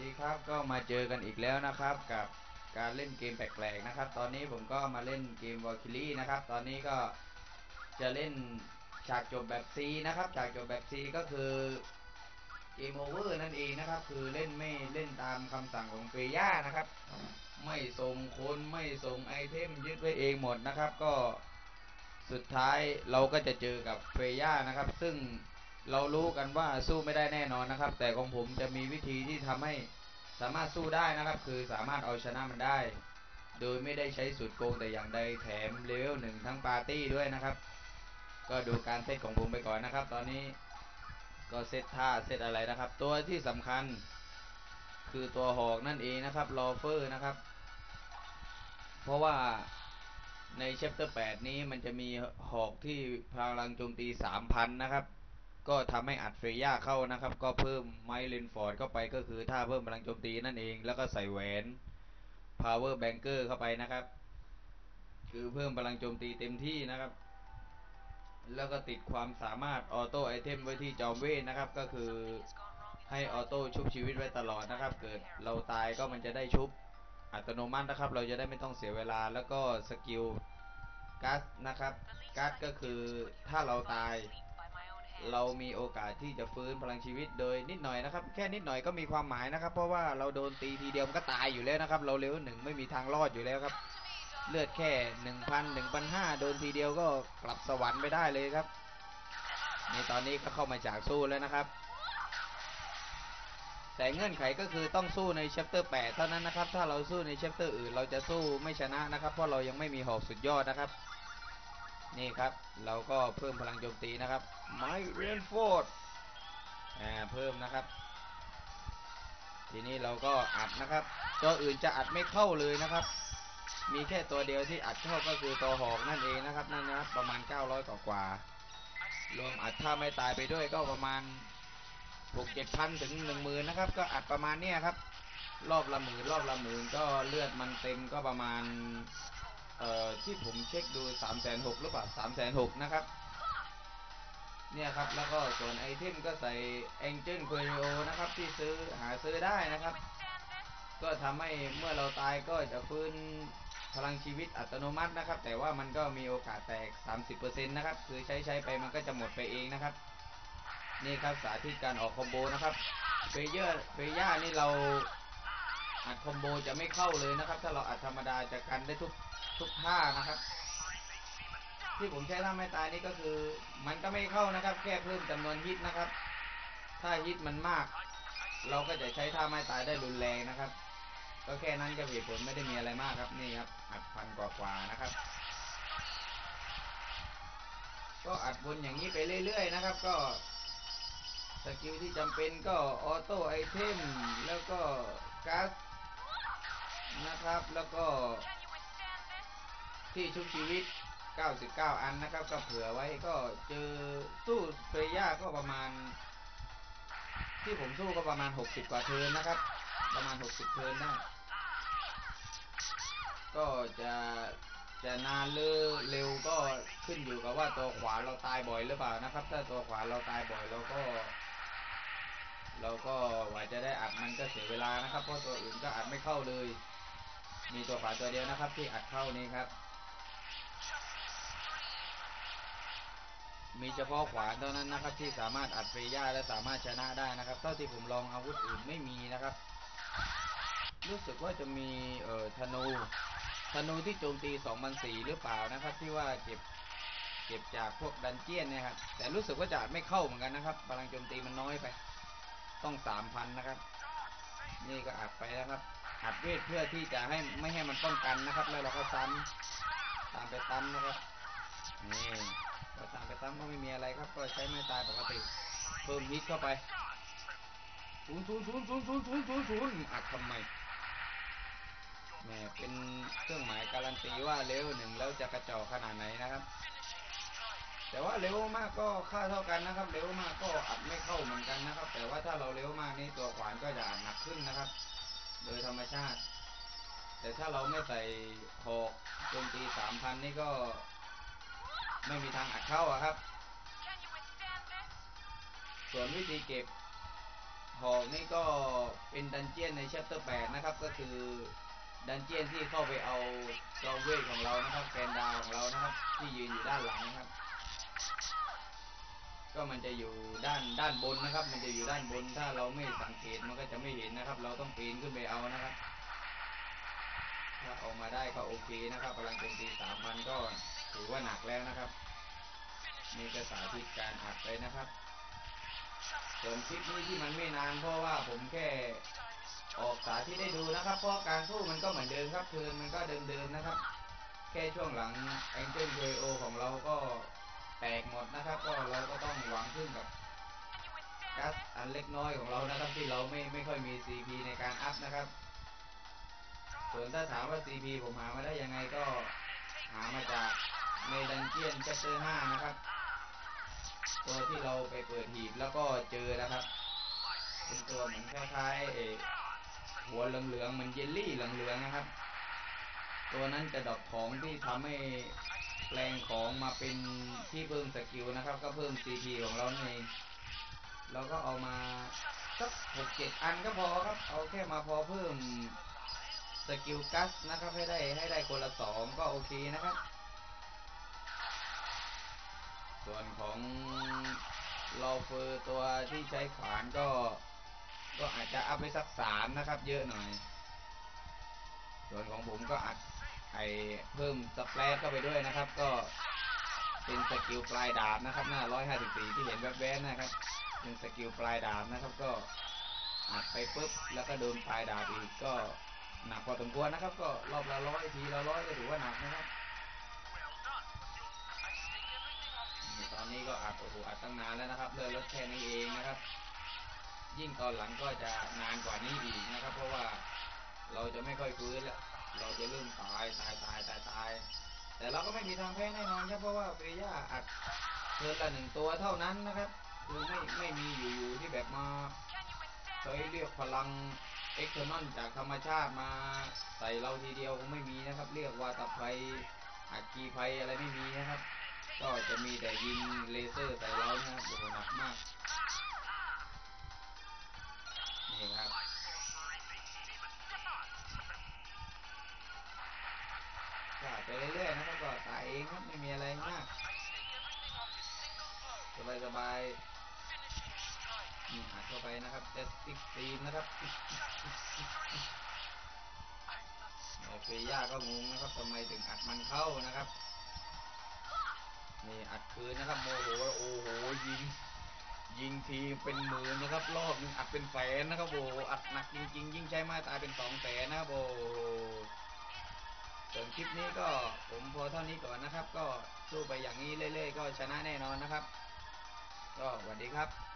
ดีครับก็มาเจอกันอีกแล้วนะครับกับการเล่นเกมแปลกๆนะครับตอนนี้ผมก็มาเล่นเกม Valkyrie นะครับตอนนี้ก็จะเล่นฉากจบแบบ C นะครับฉากจบแบบ C ก็คือเกมโอเวอร์นั่นเองนะครับคือเล่นไม่เล่นตามคำสั่งของเฟย่านะครับไม่ส่งคนไม่ส่งไอเทมยึดไว้เองหมดนะครับก็สุดท้ายเราก็จะเจอกับเฟย่านะครับซึ่งเรารู้กันว่าสู้ไม่ได้แน่นอนนะครับแต่ของผมจะมีวิธีที่ทำให้สามารถสู้ได้นะครับคือสามารถเอาชนะมันได้โดยไม่ได้ใช้สูตรโกงแต่อย่างใดแถมเลเวลหนึ่งทั้งปาร์ตี้ด้วยนะครับก็ดูการเซตของผมไปก่อนนะครับตอนนี้ก็เซตท่าเซตอะไรนะครับตัวที่สำคัญคือตัวหอกนั่นเองนะครับลอเฟอร์นะครับเพราะว่าในเชปเตอร์8นี้มันจะมีหอกที่พลังโจมตี 3,000 นะครับก็ทำให้อัดเฟย่าเข้านะครับก็เพิ่มไมล์เลนฟอร์ดเข้าไปก็คือท่าเพิ่มพลังโจมตีนั่นเองแล้วก็ใส่แหวน Power Banker เข้าไปนะครับคือเพิ่มพลังโจมตีเต็มที่นะครับแล้วก็ติดความสามารถออโต้ไอเทมไว้ที่จอมเวทนะครับก็คือให้ออโต้ชุบชีวิตไว้ตลอดนะครับเกิดเราตายก็มันจะได้ชุบอัตโนมัตินะครับเราจะได้ไม่ต้องเสียเวลาแล้วก็สกิลกัสนะครับกัสก็คือถ้าเราตายเรามีโอกาสที่จะฟื้นพลังชีวิตโดยนิดหน่อยนะครับแค่นิดหน่อยก็มีความหมายนะครับเพราะว่าเราโดนตีทีเดียวมันก็ตายอยู่แล้วนะครับเราเลเวล1ไม่มีทางรอดอยู่แล้วครับเลือดแค่ 1,000 1,500โดนทีเดียวก็กลับสวรรค์ไปได้เลยครับในตอนนี้ก็เข้ามาจากสู้แล้วนะครับแต่เงื่อนไขก็คือต้องสู้ในแชปเตอร์8เท่านั้นนะครับถ้าเราสู้ในแชปเตอร์อื่นเราจะสู้ไม่ชนะนะครับเพราะเรายังไม่มีหอกสุดยอดนะครับนี่ครับเราก็เพิ่มพลังโจมตีนะครับไมเรนฟอร์ดเพิ่มนะครับทีนี้เราก็อัดนะครับตัวอื่นจะอัดไม่เข้าเลยนะครับมีแค่ตัวเดียวที่อัดเข้าก็คือตัวหอกนั่นเองนะครับนั่นนะครับประมาณ900กว่ารวมอัดถ้าไม่ตายไปด้วยก็ประมาณ6-7,000ถึง10,000นะครับก็อัดประมาณนี้ครับรอบละหมื่นรอบละหมื่นก็เลือดมันเต็มก็ประมาณที่ผมเช็คดู360,000หรือเปล่า360,000นะครับเนี่ยครับแล้วก็ส่วนไอเทมก็ใส่ Angel Curio นะครับที่หาซื้อได้นะครับก็ทำให้เมื่อเราตายก็จะฟื้นพลังชีวิตอัตโนมัตินะครับแต่ว่ามันก็มีโอกาสแตก 30% นะครับคือใช้ไปมันก็จะหมดไปเองนะครับนี่ครับสาธิตการออกคอมโบนะครับเฟย่านี่เราอัดคอมโบจะไม่เข้าเลยนะครับถ้าเราอัดธรรมดาจะกันได้ทุกท่านะครับที่ผมใช้ท่าไม่ตายนี่ก็คือมันก็ไม่เข้านะครับแค่เพิ่มจำนวนฮิตนะครับถ้าฮิตมันมากเราก็จะใช้ท่าไม่ตายได้รุนแรงนะครับก็แค่นั้นก็เหตุผลไม่ได้มีอะไรมากครับนี่ครับอัดพันกว่านะครับก็อัดวนอย่างนี้ไปเรื่อยๆนะครับก็สกิลที่จำเป็นก็ออโต้ไอเทมแล้วก็ก๊าซนะครับแล้วก็ที่ชุบชีวิต99 อันนะครับก็เผื่อไว้ก็เจอสู้เฟย่าก็ประมาณที่ผมสู้ก็ประมาณ60กว่าเทิร์นนะครับประมาณ60เทิร์นได้ก็จะนานหรือเร็วก็ขึ้นอยู่กับว่าตัวขวาเราตายบ่อยหรือเปล่านะครับถ้าตัวขวาเราตายบ่อยเราก็ว่าจะได้อัดมันก็เสียเวลานะครับเพราะตัวอื่นก็อัดไม่เข้าเลยมีตัวขวาตัวเดียวนะครับที่อัดเข้านี้ครับมีเฉพาะขวานเท่านั้นนะครับที่สามารถอัดเฟย่าและสามารถชนะได้นะครับเท่าที่ผมลองอาวุธอื่นไม่มีนะครับรู้สึกว่าจะมีธนูที่โจมตี2,400หรือเปล่านะครับที่ว่าเก็บจากพวกดันเจียนเนี่ยครับแต่รู้สึกว่าจะไม่เข้าเหมือนกันนะครับพลังโจมตีมันน้อยไปต้อง3,000นะครับนี่ก็อัดไปนะครับอัดเวทเพื่อที่จะให้ไม่ให้มันป้องกันนะครับแล้วเราก็ซ้ำตามไปซ้ำนะครับนี่ก็ตามไปซ้ำก็ไม่มีอะไรครับก็ใช้ไม้ตายปกติเพิ่มฮิตเข้าไป0 0 0 0 0 0 0 0 0อัดทำไมแหมเป็นเครื่องหมายการันตีว่าเลเวล1แล้วจะกระจอกขนาดไหนนะครับแต่ว่าเร็วมากก็ค่าเท่ากันนะครับเร็วมากก็อัดไม่เข้าเหมือนกันนะครับแต่ว่าถ้าเราเร็วมากนี่ตัวขวานก็จะอัดหนักขึ้นนะครับโดยธรรมชาติแต่ถ้าเราไม่ใส่หอกโจมตี 3,000นี่ก็ไม่มีทางอัดเข้าครับส่วนวิธีเก็บหอกนี่ก็เป็นดันเจียนในแชปเตอร์8นะครับก็คือดันเจียนที่เข้าไปเอาจอมเวทของเรานะครับแกนดาของเรานะครับที่ยืนอยู่ด้านหลังนะครับก็มันจะอยู่ด้านบนนะครับมันจะอยู่ด้านบนถ้าเราไม่สังเกตมันก็จะไม่เห็นนะครับเราต้องปีนขึ้นไปเอานะครับถ้าออกมาได้ก็โอเคนะครับพลังโจมตี 3,000 ก็ถือว่าหนักแล้วนะครับนี่ก็สาธิตการอัดไปนะครับส่วนคลิปนี้ที่มันไม่นานเพราะว่าผมแค่ออกสาธิตได้ดูนะครับเพราะการสู้มันก็เหมือนเดิมครับเทิร์นมันก็เดิมๆนะครับแค่ช่วงหลังแองเจิลเวโอของเราก็แตกหมดนะครับก็เราก็ต้องหวังพึ่งกับกัสอันเล็กน้อยของเรานะครับที่เราไม่ค่อยมี CP ในการอัพนะครับส่วนถ้าถามว่า CP ผมหามาได้ยังไงก็หามาจากในดันเจียนแชปเตอร์5นะครับตัวที่เราไปเปิดหีบแล้วก็เจอนะครับเป็นตัวเหมือนคล้ายๆหัวเหลืองๆเหมือนเยลลี่เหลืองๆนะครับตัวนั้นจะดรอปของที่ทำให้แปลงของมาเป็นที่เพิ่มสกิลนะครับก็เพิ่ม CP ของเราเองเราก็เอามาสัก6-7 อันก็พอครับเอาแค่มาพอเพิ่มสกิลกัสนะครับให้ได้คนละ2ก็โอเคนะครับส่วนของลอเฟอร์ตัวที่ใช้ขวานก็อาจจะอัพไปสัก3นะครับเยอะหน่อยส่วนของผมก็อัดเพิ่มสเปรดเข้าไปด้วยนะครับก็เป็นสกิลปลายดาบนะครับหน้า154ที่เห็นแวบๆนะครับเป็นสกิลปลายดาบนะครับก็อัดไปปุ๊บแล้วก็โดนปลายดาบอีกก็หนักพอสมควรนะครับก็รอบละ100ทีละ100ก็ถือว่าหนักนะครับตอนนี้ก็อัดโอ้โหอัดตั้งนานแล้วนะครับเลยลดแค่นี้เองนะครับยิ่งตอนหลังก็จะนานกว่านี้อีกนะครับเพราะว่าเราจะไม่ค่อยฟื้นแล้วเราจะเริ่มตายแต่เราก็ไม่มีทางแพ้แน่นอนครับเพราะว่าเฟย่าอัดเกินละ1ตัวเท่านั้นนะครับคือไม่มีอยู่ที่แบบมาใช้เรียกพลังเอ็กเทอร์นอลจากธรรมชาติมาใส่เราทีเดียวไม่มีนะครับเรียกว่าตะไคร้อักกีไฟอะไรไม่มีนะครับก็จะมีแต่ยิงเลเซอร์ใส่เรานะครับโอ้โหหนักมากนี่ครับก็ไปเรื่อยๆนะครับก็ตายเองครับไม่มีอะไรมากสบายนี่อัดเข้าไปนะครับจะติ๊กซีนนะครับเฟย่าก็งงนะครับทำไมถึงอัดมันเข้านะครับนี่อัดคืนนะครับโมโหโอ้โหยิงทีเป็นหมื่นนะครับรอบนึงอัดเป็นแสนนะครับโอ้อัดหนักจริงๆยิ่งใช้ไม้ตายเป็น200,000นะครับโอ้ส่วนคลิปนี้ก็ผมพอเท่านี้ก่อนนะครับก็สู้ไปอย่างนี้เรื่อยๆก็ชนะแน่นอนนะครับก็สวัสดีครับ